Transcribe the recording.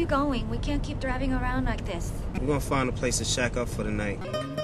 you going? We can't keep driving around like this. We're gonna find a place to shack up for the night.